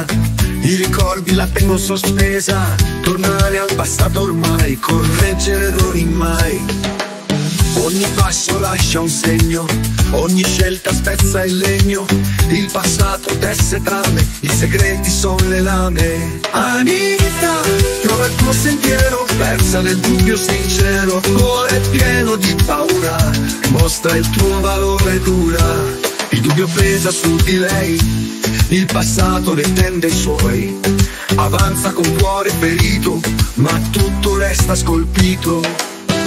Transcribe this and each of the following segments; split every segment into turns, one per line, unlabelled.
attesa, i ricordi la tengo sospesa. Tornare al passato ormai, correggere errori mai. Ogni passo lascia un segno, ogni scelta spezza il legno. Il passato tesse trame, i segreti sono le lame. Anita, trova il tuo sentiero, persa nel dubbio sincero. Cuore pieno di paura, mostra il tuo valore dura. Il dubbio pesa su di lei, il passato ne tende i suoi. Avanza con cuore ferito, ma tutto resta scolpito.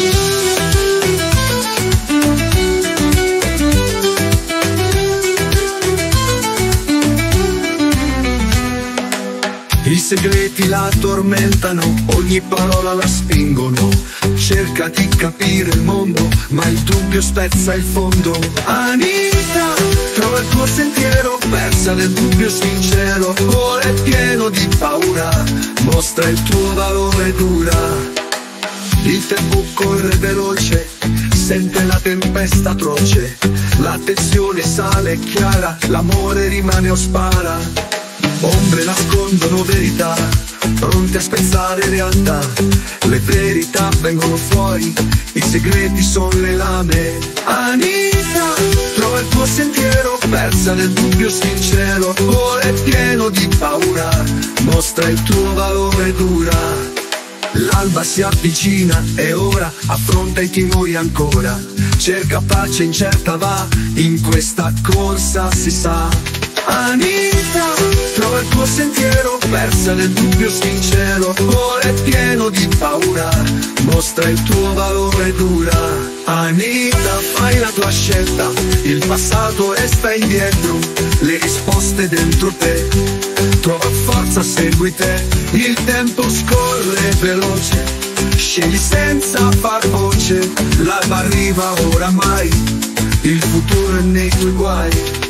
I segreti la tormentano, ogni parola la spingono. Cerca di capire il mondo, ma il dubbio spezza il fondo. Anita, trova il tuo sentiero, persa nel dubbio sincero. Cuore pieno di paura, mostra il tuo valore dura. Il tempo corre veloce, sente la tempesta atroce. La tensione sale chiara, l'amore rimane o spara. Ombre nascondono verità, pronte a spezzare realtà. Le verità vengono fuori, i segreti sono le lame. Anita, trova il tuo sentiero, persa nel dubbio sincero. Cuore pieno di paura, mostra il tuo valore dura. L'alba si avvicina e ora affronta i timori ancora. Cerca pace incerta va, in questa corsa si sa. Anita, trova il tuo sentiero, persa nel dubbio sincero. Cuore pieno di paura, mostra il tuo valore dura. Anita, fai la tua scelta, il passato resta indietro. Le risposte dentro te, trova forza, segui te. Il tempo scorre veloce, scegli senza far voce. L'alba arriva oramai, il futuro è nei tuoi guai.